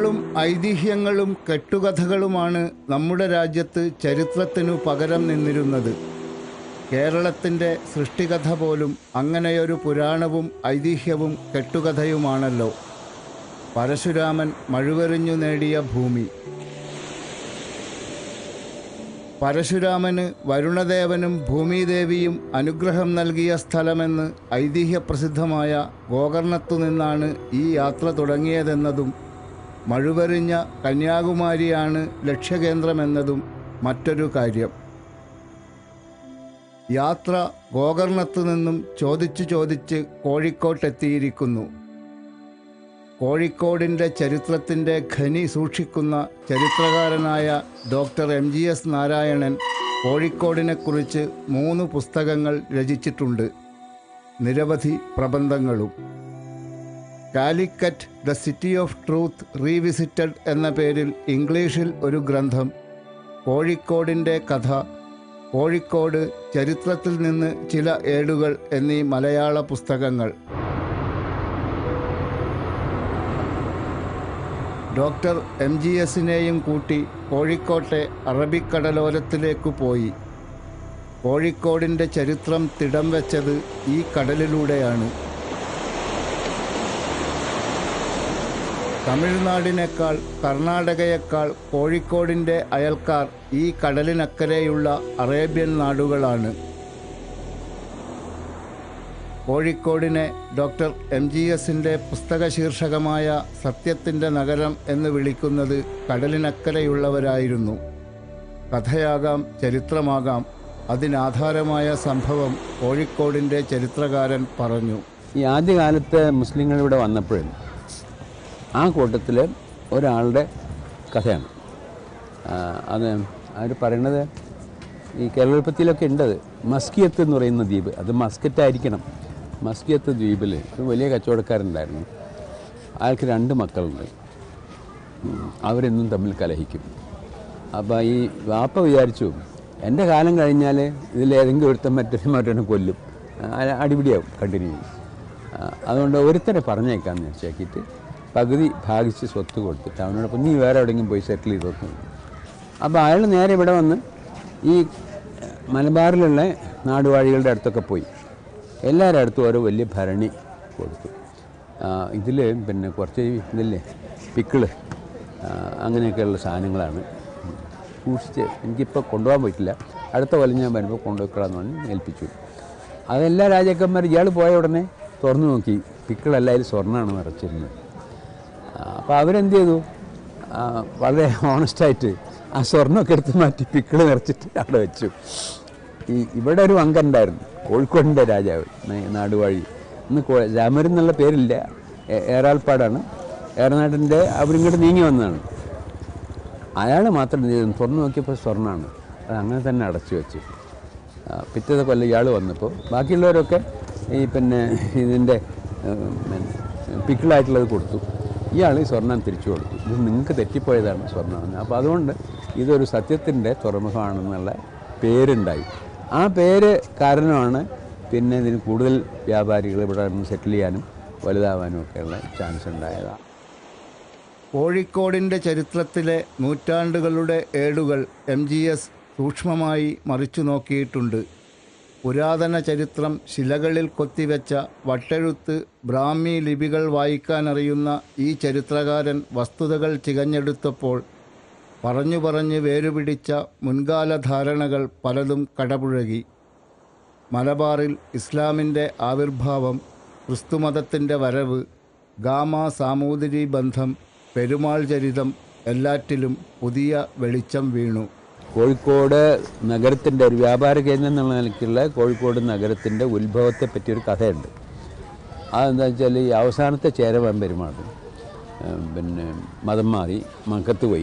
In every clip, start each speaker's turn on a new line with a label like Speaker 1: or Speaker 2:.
Speaker 1: കഥകളും ഐതിഹ്യങ്ങളും കെട്ടുകഥകളുമാണ് നമ്മുടെ രാജ്യത്ത് ചരിത്രത്തിനു പകരം നിന്നിരുന്നത്. കേരളത്തിൻ്റെ സൃഷ്ടികഥ പോലും അങ്ങനെയൊരു പുരാണവും ഐതിഹ്യവും കെട്ടുകഥയുമാണല്ലോ. പരശുരാമൻ മഴുവെറിഞ്ഞു നേടിയ ഭൂമി. പരശുരാമന് വരുണദേവനും ഭൂമിദേവിയും അനുഗ്രഹം നൽകിയ സ്ഥലമെന്ന് ഐതിഹ്യപ്രസിദ്ധമായ ഗോകർണത്തു നിന്നാണ് ഈ യാത്ര തുടങ്ങിയതെന്നതും മഴുവെറിഞ്ഞ കന്യാകുമാരിയാണ് ലക്ഷ്യകേന്ദ്രമെന്നതും മറ്റൊരു കാര്യം. യാത്ര ഗോകർണത്തു നിന്നും ചോദിച്ച് കോഴിക്കോട്ടെത്തിയിരിക്കുന്നു. കോഴിക്കോടിൻ്റെ ചരിത്രത്തിൻ്റെ ഖനി സൂക്ഷിക്കുന്ന ചരിത്രകാരനായ ഡോക്ടർ MGS നാരായണൻ കോഴിക്കോടിനെക്കുറിച്ച് 3 പുസ്തകങ്ങൾ രചിച്ചിട്ടുണ്ട്. നിരവധി പ്രബന്ധങ്ങളും. Calicut the city of truth revisited എന്ന പേരിൽ ഇംഗ്ലീഷിൽ ഒരു ഗ്രന്ഥം, കോഴിക്കോടിൻ്റെ കഥ, കോഴിക്കോട് ചരിത്രത്തിൽ നിന്ന് ചില ഏടുകൾ എന്നീ മലയാള പുസ്തകങ്ങൾ. ഡോക്ടർ MGSനെയും കൂട്ടി കോഴിക്കോട്ടെ അറബിക്കടലോരത്തിലേക്കു പോയി. കോഴിക്കോടിൻ്റെ ചരിത്രം തിടം വെച്ചത് ഈ കടലിലൂടെയാണ്. തമിഴ്നാടിനേക്കാൾ കർണാടകയേക്കാൾ കോഴിക്കോടിൻ്റെ അയൽക്കാർ ഈ കടലിനക്കരെയുള്ള അറേബ്യൻ നാടുകളാണ്. കോഴിക്കോടിനെ ഡോക്ടർ MGSൻ്റെ പുസ്തക ശീർഷകമായ സത്യത്തിൻ്റെ നഗരം എന്ന് വിളിക്കുന്നത് കടലിനക്കരെയുള്ളവരായിരുന്നു. കഥയാകാം, ചരിത്രമാകാം, അതിനാധാരമായ സംഭവം കോഴിക്കോടിൻ്റെ ചരിത്രകാരൻ പറഞ്ഞു.
Speaker 2: ഈ ആദ്യകാലത്ത് മുസ്ലിങ്ങൾ ഇവിടെ വന്നപ്പോഴും ആ കൂട്ടത്തിൽ ഒരാളുടെ കഥയാണ് അത്. അവർ പറയണത് ഈ കേരളത്തിലൊക്കെ ഉണ്ടത് മസ്കിയത്ത് എന്ന് പറയുന്ന ദ്വീപ്. അത് മസ്കറ്റായിരിക്കണം. മസ്കിയത്ത് ദ്വീപിൽ ഒരു വലിയ കച്ചവടക്കാരുണ്ടായിരുന്നു. അയാൾക്ക് 2 മക്കളുണ്ട്. അവരെന്നും തമ്മിൽ കലഹിക്കും. അപ്പോൾ ഈ വാപ്പ വിചാരിച്ചു, എൻ്റെ കാലം കഴിഞ്ഞാൽ ഇതിലേതെങ്കിലും ഒരുത്തം മറ്റൊരു കൊല്ലും, അടിപിടിയാവും കണ്ടിന്യൂ ചെയ്യും. അതുകൊണ്ട് ഒരുത്തരെ പറഞ്ഞേക്കാമെന്ന് വെച്ചാക്കിയിട്ട് പകുതി ഭാഗിച്ച് സ്വത്ത് കൊടുത്തിട്ട് അവനോടൊപ്പം നീ വേറെ എവിടെയെങ്കിലും പോയി സെറ്റിൽ ചെയ്ത് നോക്കുന്നു. അപ്പോൾ അയാൾ നേരെ ഇവിടെ വന്ന് ഈ മലബാറിലുള്ള നാടുവാഴികളുടെ അടുത്തൊക്കെ പോയി എല്ലാവരുടെ അടുത്തും ഓരോ വലിയ ഭരണി കൊടുത്തു. ഇതിൽ പിന്നെ കുറച്ച് ഇതില്ലേ പിക്കിള് അങ്ങനെയൊക്കെയുള്ള സാധനങ്ങളാണ് സൂക്ഷിച്ച്. എനിക്കിപ്പോൾ കൊണ്ടുപോകാൻ പറ്റില്ല, അടുത്ത കൊല്ലം ഞാൻ വരുമ്പോൾ കൊണ്ടുവെക്കണമെന്ന് പറഞ്ഞ് ഏൽപ്പിച്ചു. അതെല്ലാ രാജാക്കന്മാർ ഇയാൾ പോയ ഉടനെ തുറന്നു നോക്കി, പിക്കിളെല്ലാം അതിൽ സ്വർണ്ണമാണ് നിറച്ചിരുന്നത്. അപ്പോൾ അവരെന്ത് ചെയ്തു, വളരെ ഓണസ്റ്റായിട്ട് ആ സ്വർണ്ണമൊക്കെ എടുത്ത് മാറ്റി പിക്കിള് നിറച്ചിട്ട് അവിടെ വെച്ചു. ഇവിടെ ഒരു അംഗമുണ്ടായിരുന്നു, കോഴിക്കോടിൻ്റെ രാജാവ്, നാടുവാഴി. ഇന്ന് രാമരൻ എന്നുള്ള പേരില്ല, ഏറാൾപ്പാടാണ്. ഏറനാട്ടിൻ്റെ അവരിങ്ങോട്ട് നീങ്ങി വന്നതാണ്. അയാൾ മാത്രം തുറന്നു നോക്കിയപ്പോൾ സ്വർണ്ണമാണ്. അത് അങ്ങനെ തന്നെ അടച്ചു വെച്ചു. പിറ്റത്തെ കൊല്ലം ഇയാൾ വന്നപ്പോൾ ബാക്കിയുള്ളവരൊക്കെ ഈ പിന്നെ ഇതിൻ്റെ പിക്കിളായിട്ടുള്ളത് കൊടുത്തു. ഇയാൾ ഈ സ്വർണ്ണം തിരിച്ചു കൊടുത്തു. ഇത് നിങ്ങൾക്ക് തെറ്റിപ്പോയതാണ് സ്വർണ്ണമെന്ന്. അപ്പോൾ അതുകൊണ്ട് ഇതൊരു സത്യത്തിൻ്റെ തുറമുഖമാണെന്നുള്ള പേരുണ്ടായി. ആ പേര് കാരണമാണ് പിന്നെ ഇതിന് കൂടുതൽ വ്യാപാരികൾ ഇവിടെ സെറ്റിൽ ചെയ്യാനും വലുതാവാനും ഒക്കെയുള്ള ചാൻസ് ഉണ്ടായതാണ്.
Speaker 1: കോഴിക്കോടിൻ്റെ ചരിത്രത്തിലെ നൂറ്റാണ്ടുകളുടെ ഏടുകൾ MGS സൂക്ഷ്മമായി മറിച്ചു നോക്കിയിട്ടുണ്ട്. പുരാതന ചരിത്രം ശിലകളിൽ കൊത്തിവെച്ച വട്ടെഴുത്ത് ബ്രാഹ്മി ലിപികൾ വായിക്കാനറിയുന്ന ഈ ചരിത്രകാരൻ വസ്തുതകൾ ചികഞ്ഞെടുത്തപ്പോൾ പറഞ്ഞു വേരുപിടിച്ച മുൻകാല ധാരണകൾ പലതും കടപുഴകി. മലബാറിൽ ഇസ്ലാമിൻ്റെ ആവിർഭാവം, ക്രിസ്തുമതത്തിൻ്റെ വരവ്, ഗാമ സാമൂതിരി ബന്ധം, പെരുമാൾ ചരിതം എല്ലാറ്റിലും പുതിയ വെളിച്ചം വീണു.
Speaker 2: കോഴിക്കോട് നഗരത്തിൻ്റെ ഒരു വ്യാപാര കേന്ദ്രം എന്നുള്ള നിലയ്ക്കുള്ള കോഴിക്കോട് നഗരത്തിൻ്റെ ഉത്ഭവത്തെ പറ്റിയൊരു കഥയുണ്ട്. അതെന്താ വെച്ചാൽ ഈ അവസാനത്തെ ചേരമാൻ പെരുമാൾ പിന്നെ മതം മാറി മക്കത്ത് പോയി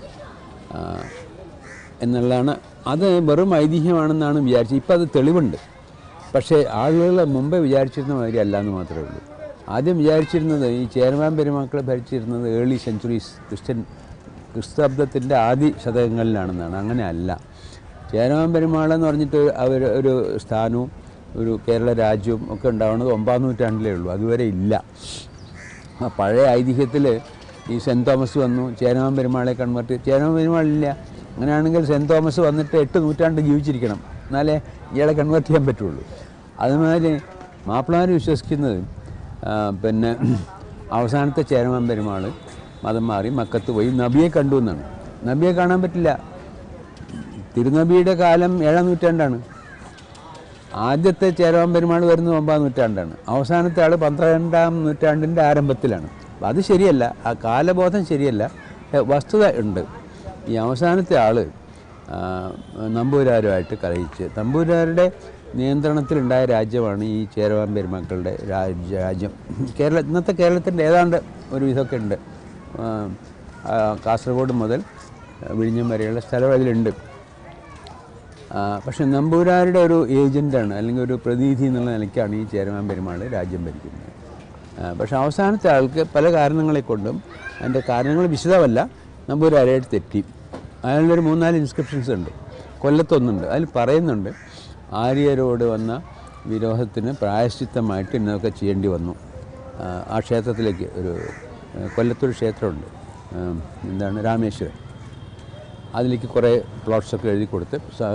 Speaker 2: എന്നുള്ളതാണ്. അത് വെറും ഐതിഹ്യമാണെന്നാണ് വിചാരിച്ചത്. ഇപ്പം അത് തെളിവുണ്ട്. പക്ഷേ ആളുകൾ മുമ്പേ വിചാരിച്ചിരുന്ന മാതിരി അല്ല എന്ന് മാത്രമേ ഉള്ളൂ. ആദ്യം വിചാരിച്ചിരുന്നത് ഈ ചേരമാൻ പെരുമാക്കളെ ഭരിച്ചിരുന്നത് ഏർലി സെഞ്ച്വറീസ് ക്രിസ്താബ്ദത്തിൻ്റെ ആദ്യ ശതകങ്ങളിലാണെന്നാണ്. അങ്ങനെ അല്ല. ചേരമാൻ പെരുമാളെന്ന് പറഞ്ഞിട്ട് അവർ ഒരു സ്ഥാനവും ഒരു കേരള രാജ്യവും ഒക്കെ ഉണ്ടാവുന്നത് 9ാം നൂറ്റാണ്ടിലേ ഉള്ളൂ. അതുവരെ ഇല്ല. ആ പഴയ ഐതിഹ്യത്തിൽ ഈ സെൻറ്റ് തോമസ് വന്നു, ചേരമാൻ പെരുമാളെ കൺവേർട്ട്. ചേരമാൻ പെരുമാളില്ല. അങ്ങനെയാണെങ്കിൽ സെൻറ്റ് തോമസ് വന്നിട്ട് 8 നൂറ്റാണ്ട് ജീവിച്ചിരിക്കണം, എന്നാലേ ഇയാളെ കൺവേർട്ട് ചെയ്യാൻ പറ്റുള്ളൂ. അതുമാതിരി മാപ്പിളമാർ വിശ്വസിക്കുന്നത് പിന്നെ അവസാനത്തെ ചേരമാൻ പെരുമാൾ മതം മാറി മക്കത്ത് പോയി നബിയെ കണ്ടു എന്നാണ്. നബിയെ കാണാൻ പറ്റില്ല. തിരുനബിയുടെ കാലം 7-ാം നൂറ്റാണ്ടാണ്. ആദ്യത്തെ ചേരമാൻ പെരുമാൾ വരുന്നത് 9-ാം നൂറ്റാണ്ടാണ്. അവസാനത്തെ ആൾ 12-ാം നൂറ്റാണ്ടിൻ്റെ ആരംഭത്തിലാണ്. അത് ശരിയല്ല, ആ കാലബോധം ശരിയല്ല. വസ്തുത ഉണ്ട്. ഈ അവസാനത്തെ ആൾ നമ്പൂരാരുമായിട്ട് കലഹിച്ച്, നമ്പൂരാരുടെ നിയന്ത്രണത്തിലുണ്ടായ രാജ്യമാണ് ഈ ചേരമാൻ പെരുമാക്കളുടെ രാജ്യം. ഇന്നത്തെ കേരളത്തിൻ്റെ ഏതാണ്ട് ഒരു വിധമൊക്കെ ഉണ്ട്. കാസർഗോഡ് മുതൽ വിഴിഞ്ഞം വരെയുള്ള സ്ഥലം അതിലുണ്ട്. പക്ഷെ നമ്പൂരാരുടെ ഒരു ഏജൻ്റാണ്, അല്ലെങ്കിൽ ഒരു പ്രതിനിധി എന്നുള്ള നിലയ്ക്കാണ് ഈ ചേരമാൻ പെരുമാൾ രാജ്യം ഭരിക്കുന്നത്. പക്ഷെ അവസാനത്തെ ആൾക്ക് പല കാരണങ്ങളെ കൊണ്ടും, അതിൻ്റെ കാരണങ്ങൾ വിശദമല്ല, നമ്പൂരാരായിട്ട് തെറ്റി. അതിലൊരു 3-4 ഇൻസ്ക്രിപ്ഷൻസ് ഉണ്ട്. കൊല്ലത്തൊന്നുണ്ട്. അതിൽ പറയുന്നുണ്ട് ആര്യരോട് വന്ന വിരോധത്തിന് പ്രായശ്ചിത്തമായിട്ട് ഇന്നതൊക്കെ ചെയ്യേണ്ടി വന്നു. ആ ക്ഷേത്രത്തിലേക്ക് കൊല്ലത്തൊരു ക്ഷേത്രമുണ്ട്, എന്താണ് രാമേശ്വരം. അതിലേക്ക് കുറേ പ്ലോട്ട്സൊക്കെ എഴുതി കൊടുത്ത്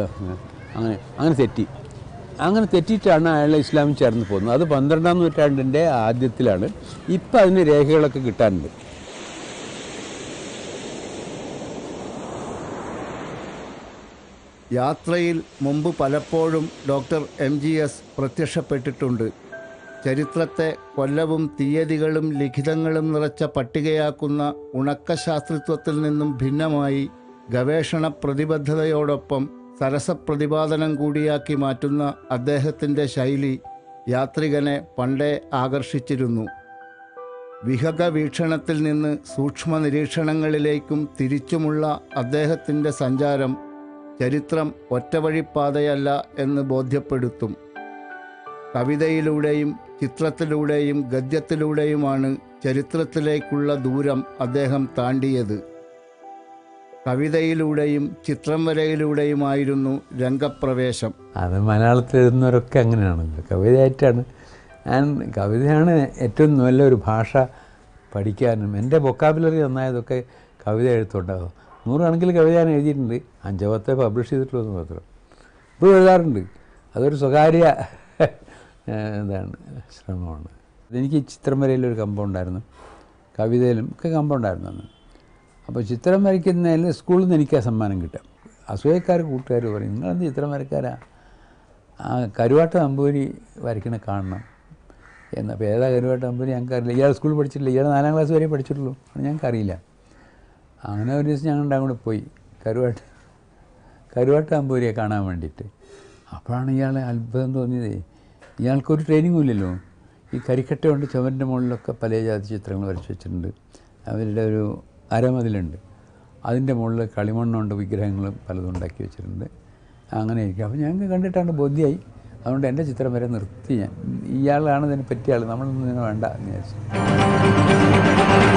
Speaker 2: അങ്ങനെ തെറ്റിയിട്ടാണ് അയാൾ ഇസ്ലാമിൽ ചേർന്ന് പോകുന്നത്. അത് 12-ാം നൂറ്റാണ്ടിൻ്റെ ആദ്യത്തിലാണ്. ഇപ്പം അതിന് രേഖകളൊക്കെ കിട്ടാനുണ്ട്.
Speaker 1: യാത്രയിൽ മുമ്പ് പലപ്പോഴും ഡോക്ടർ MGS പ്രത്യക്ഷപ്പെട്ടിട്ടുണ്ട്. ചരിത്രത്തെ കൊല്ലവും തീയതികളും ലിഖിതങ്ങളും നിറച്ച പട്ടികയാക്കുന്ന ഉണക്കശാസ്ത്രത്വത്തിൽ നിന്നും ഭിന്നമായി ഗവേഷണ പ്രതിബദ്ധതയോടൊപ്പം സരസപ്രതിപാദനം കൂടിയാക്കി മാറ്റുന്ന അദ്ദേഹത്തിൻ്റെ ശൈലി യാത്രികനെ പണ്ടേ ആകർഷിച്ചിരുന്നു. വിഹക വീക്ഷണത്തിൽ നിന്ന് സൂക്ഷ്മ നിരീക്ഷണങ്ങളിലേക്കും തിരിച്ചുമുള്ള അദ്ദേഹത്തിൻ്റെ സഞ്ചാരം ചരിത്രം ഒറ്റവഴിപ്പാതയല്ല എന്ന് ബോധ്യപ്പെടുത്തും. കവിതയിലൂടെയും ചിത്രത്തിലൂടെയും ഗദ്യത്തിലൂടെയുമാണ് ചരിത്രത്തിലേക്കുള്ള ദൂരം അദ്ദേഹം താണ്ടിയത്. കവിതയിലൂടെയും ചിത്രം വരയിലൂടെയുമായിരുന്നു രംഗപ്രവേശം.
Speaker 2: അത് മലയാളത്തിൽ എഴുതുന്നവരൊക്കെ അങ്ങനെയാണല്ലോ, കവിതയായിട്ടാണ്. കവിതയാണ് ഏറ്റവും നല്ലൊരു ഭാഷ പഠിക്കാനും. എൻ്റെ വൊക്കാബുലറി നന്നായതൊക്കെ കവിത എഴുത്തുണ്ടാകും. 100 കണക്കിൽ കവിത ഞാൻ എഴുതിയിട്ടുണ്ട്. 5-10 പബ്ലിഷ് ചെയ്തിട്ടുള്ളൂ മാത്രം. ഇപ്പോൾ എഴുതാറുണ്ട്. അതൊരു സ്വകാര്യ ശ്രമമാണ്. എനിക്ക് ചിത്രം വരയിലൊരു കമ്പമുണ്ടായിരുന്നു, കവിതയിലും ഒക്കെ കമ്പമുണ്ടായിരുന്നു അന്ന്. അപ്പോൾ ചിത്രം വരയ്ക്കുന്നതിൽ സ്കൂളിൽ നിന്ന് എനിക്ക് ആ സമ്മാനം കിട്ടാം. അസൂയക്കാർ കൂട്ടുകാർ പറയും, നിങ്ങളെന്ത് ചിത്രം വരയ്ക്കാരാ, ആ കരുവാട്ട് നമ്പൂരി വരയ്ക്കണ കാണണം എന്ന്. അപ്പോൾ ഏതാ കരുവാട്ട് നമ്പൂരി ഞങ്ങൾക്കറിയില്ല. ഇയാൾ സ്കൂളിൽ പഠിച്ചിട്ടില്ല, ഇയാൾ 4-ാം ക്ലാസ് വരെ പഠിച്ചിട്ടുള്ളൂ, ഞങ്ങൾക്കറിയില്ല. അങ്ങനെ ഒരു ദിവസം ഞങ്ങളുടെ അങ്ങോട്ട് പോയി കരുവാട്ട് നമ്പൂരിയെ കാണാൻ വേണ്ടിയിട്ട്. അപ്പോഴാണ് ഇയാളെ അത്ഭുതം തോന്നിയത്. ഇയാൾക്കൊരു ട്രെയിനിങ്ങും ഇല്ലല്ലോ. ഈ കരിക്കട്ട കൊണ്ട് ചുവരിൻ്റെ മുകളിലൊക്കെ പല ജാതി ചിത്രങ്ങൾ വരച്ച് വെച്ചിട്ടുണ്ട്. അവരുടെ ഒരു അരമതിലുണ്ട്, അതിൻ്റെ മുകളിൽ കളിമണ്ണുകൊണ്ട് വിഗ്രഹങ്ങളും പലതും ഉണ്ടാക്കി വെച്ചിട്ടുണ്ട്. അങ്ങനെ ഇരിക്കും. അപ്പോൾ ഞങ്ങൾക്ക് കണ്ടിട്ടാണ് ബോധ്യമായി. അതുകൊണ്ട് എൻ്റെ ചിത്രം വരെ നിർത്തി ഞാൻ. ഇയാളാണ് ഇതിനെ പറ്റിയ ആൾ, നമ്മളൊന്നും ഇതിനെ വേണ്ട എന്ന് വിചാരിച്ചു.